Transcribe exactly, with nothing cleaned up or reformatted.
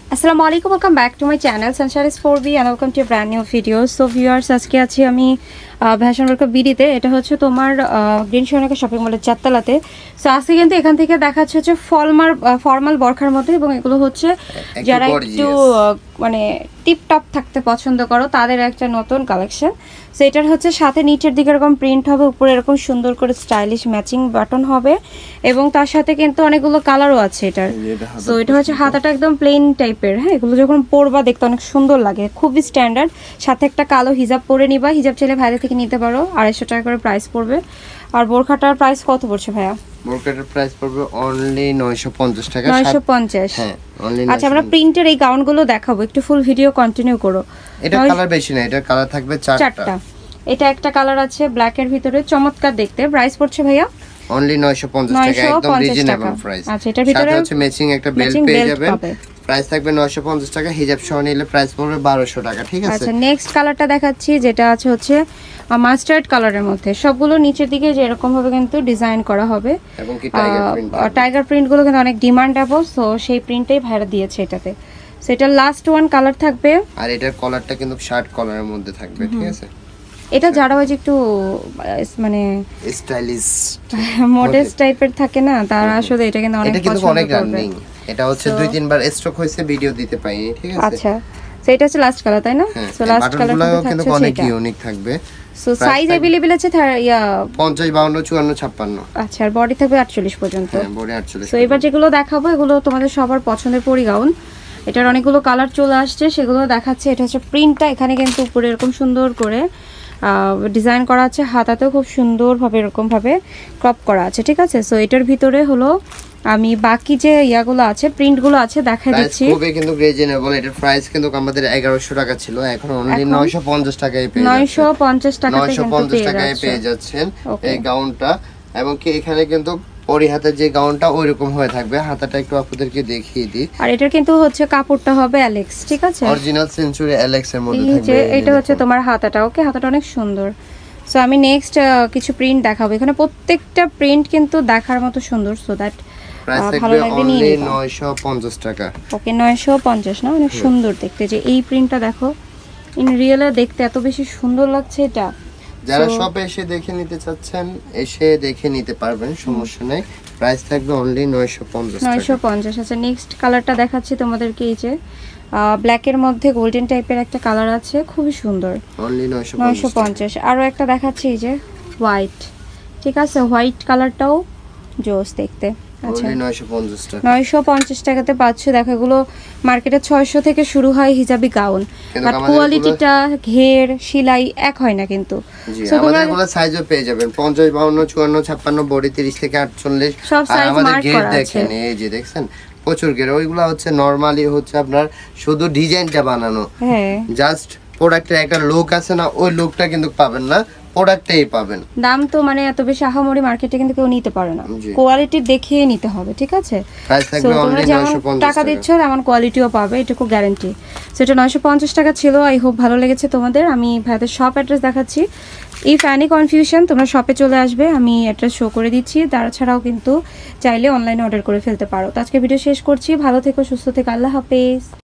আসসালামু আলাইকুম, welcome back to my channel Sunshine four B and welcome to a brand new video. So viewers, আজকে আছি আমি fashion work বিডিতে। এটা হচ্ছে তোমার গ্রিন সোনাকা শপিং মলের চারতলাতে। সো আজকে কিন্তু এখান থেকে দেখাচ্ছে হচ্ছে ফর্মাল ফর্মাল বরখার মধ্যে, এবং এগুলো হচ্ছে যারা একটু মানে টিপটপ থাকতে পছন্দ করো তাদের একটা নতুন কালেকশন। সো এটার হচ্ছে সাথে নিচের দিকে এরকম প্রিন্ট হবে, উপরে এরকম সুন্দর করে স্টাইলিশ ম্যাচিং বাটন হবে, এবং তার সাথে কিন্তু অনেকগুলো কালারও আছে এটার। সো এটা হচ্ছে হাতাটা একদম প্লেন টাইপের। হ্যাঁ, এগুলো যখন পরবা দেখতে অনেক সুন্দর লাগে, খুবই স্ট্যান্ডার্ড। সাথে একটা কালো হিজাব পরে নিবা, হিজাব চাইলে ভাইদের থেকে নিতে পারো। আড়াইশো টাকা করে প্রাইস পড়বে। আর বোরখাটার প্রাইস কত পড়ছে ভাইয়া? বোরখাটার প্রাইস পড়বে অনলি নয়শো পঞ্চাশ টাকা। নয়শো পঞ্চাশ। হ্যাঁ, অনলি। আচ্ছা, আমরা প্রিন্টের এই গাউনগুলো দেখাবো, একটু ফুল ভিডিও কন্টিনিউ করো। এটা কালার বেশি না, এটা কালার থাকবে চারটা। এটা একটা কালার আছে ব্ল্যাক এর ভিতরে, চমৎকার দেখতে। প্রাইস পড়ছে ভাইয়া অনলি নয়শো পঞ্চাশ টাকা, একদম রিজনেবল প্রাইস। আচ্ছা, এটার ভিতরে হচ্ছে ম্যাচিং একটা বেল্ট পেয়ে যাবেন। প্রাইস থাকবে নয়শো পঞ্চাশ টাকা, হিজাব সহ নিলে প্রাইস পড়বে বারোশো টাকা। ঠিক আছে। আচ্ছা, নেক্সট কালারটা দেখাচ্ছি, যেটা আছে হচ্ছে মাস্টার্ড কালারের মধ্যে। সবগুলো নিচের দিকে যে এরকম ভাবে কিন্তু ডিজাইন করা হবে, এবং কি টাইগার প্রিন্ট। টাইগার প্রিন্ট গুলো কিন্তু অনেক ডিমান্ডেবল, সো সেই প্রিন্টটাই ভাইরা দিয়েছে এটাতে। সো এটা লাস্ট ওয়ান কালার থাকবে, আর এটার কলারটা কিন্তু শার্ট কলারের মধ্যে থাকবে। ঠিক আছে। এটা যারা হয় একটু মানে স্টাইলিশ মডেস্ট টাইপের থাকে না, তারা আসলে এটা কিন্তু অনেক পছন্দ করবে। এটা হচ্ছে দুই তিনবার স্ট্রোক হয়েছে, ভিডিও দিতে পাইনি। ঠিক আছে। আচ্ছা, সো এটা হচ্ছে লাস্ট কালার, তাই না? সো লাস্ট কালারটা কিন্তু অনেক ইউনিক থাকবে। সো সাইজ अवेलेबल আছে ইয়া পঞ্চাশ, বাউন্ন, চুয়ান্ন, ছাপ্পান্ন। আচ্ছা, আর বডি থাকবে আটচল্লিশ পর্যন্ত। হ্যাঁ, বডি আটচল্লিশ। সো এবার যেগুলো দেখাবো এগুলো তোমাদের সবার পছন্দের পরি গাউন। এটার অনেকগুলো কালার চলে আসছে, সেগুলো দেখাচ্ছে। এটা হচ্ছে প্রিন্টটা, এখানে কিন্তু উপরে এরকম সুন্দর করে ডিজাইন করা আছে, হাতাতেও খুব সুন্দরভাবে এরকম ভাবে ক্রপ করা আছে। ঠিক আছে। সো এটার ভিতরে হলো আমি বাকি যে ইয়াগুলো আছে, প্রিন্টগুলো আছে দেখাই দিচ্ছি। খুবই কিন্তু রিজনেবল। এটার প্রাইস কিন্তু আমাদের এগারোশো টাকা ছিল, এখন অনলি নয়শো পঞ্চাশ টাকায় পেয়ে যাচ্ছেন। নয়শো পঞ্চাশ টাকায় নয়শো পঞ্চাশ টাকায় পেয়ে যাচ্ছেন এই গাউনটা। এবং কি এখানে কিন্তু পরি হাতের যে গাউনটা ওইরকম হয়ে থাকবে। হাতাটা একটু আপনাদেরকে দেখিয়ে দিই। আর এটার কিন্তু হচ্ছে কাপড়টা হবে অ্যালেক্স। ঠিক আছে, অরিজিনাল সেঞ্চুরি অ্যালেক্স এর মধ্যে থাকবে। এটা হচ্ছে তোমার হাতাটা। ওকে, হাতাটা অনেক সুন্দর। সো আমি নেক্সট কিছু প্রিন্ট দেখাবো। এখানে প্রত্যেকটা প্রিন্ট কিন্তু দেখার মতো সুন্দর। সো দ্যাট ভালো লাগবে নিয়ে নিবা। নয়শো পঞ্চাশ টাকা। ওকে, নয়শো পঞ্চাশ না, অনেক সুন্দর দেখতে। যে এই প্রিন্টটা দেখো, ইন রিয়েলে দেখতে এত বেশি সুন্দর লাগছে। এটা যারা শপে এসে দেখে নিতে চাচ্ছেন, এসে দেখে নিতে পারবেন, সমস্যা নেই। প্রাইস থাকবে অনলি নয়শো পঞ্চাশ টাকা। নয়শো পঞ্চাশ। আচ্ছা, নেক্সট কালারটা দেখাচ্ছি তোমাদেরকে। এই যে ব্ল্যাক এর মধ্যে গোল্ডেন টাইপের একটা কালার আছে, খুবই সুন্দর। অনলি নয়শো পঞ্চাশ। আরো একটা দেখাচ্ছি, এই যে হোয়াইট। ঠিক আছে, হোয়াইট কালারটাও জোস দেখতে। আচ্ছা, নয়শো পঞ্চাশ টাকাতে পাচ্ছ। দেখো, এগুলো মার্কেটে ছয়শো থেকে শুরু হয় হিজাবি গাউন, বাট কোয়ালিটিটা, ঘের, সেলাই এক হয় না কিন্তু। সো তোমরা এগুলো সাইজও পেয়ে যাবেন পঞ্চাশ, বাউন্ন, চুয়ান্ন, ছাপ্পান্ন, বডি তিরিশ থেকে আটচল্লিশ। সব সাইজ মার্ক করা আছে। দেখেন, এই যে দেখছেন প্রচুর ঘের। ওইগুলো হচ্ছে নরমালি হচ্ছে আপনার শুধু ডিজাইনটা বানানো। হ্যাঁ, জাস্ট প্রোডাক্টের একটা লুক আছে না, ওই লুকটা কিন্তু পাবেন না, প্রোডাক্টটাই পাবেন। দাম তো মানে এত বেশি আহামরি মার্কেটে কিন্তু কেউ নিতে পারে না, কোয়ালিটি দেখে নিতে হবে। ঠিক আছে। সো তোমরা যেমন টাকা দিচ্ছ তেমন কোয়ালিটিও পাবে, এটুকু গ্যারান্টি। সেটা নয়শো পঞ্চাশ টাকা ছিল। আই হোপ ভালো লেগেছে তোমাদের। আমি ভাইদের শপ অ্যাড্রেস দেখাচ্ছি। ইফ এনি কনফিউশন, তোমরা শপে চলে আসবে, আমি অ্যাড্রেস শো করে দিচ্ছি। তারা ছাড়াও কিন্তু চাইলে অনলাইনে অর্ডার করে ফেলতে পারো। তো আজকে ভিডিও শেষ করছি। ভালো থেকো, সুস্থ থেকো, আল্লাহ হাফেজ।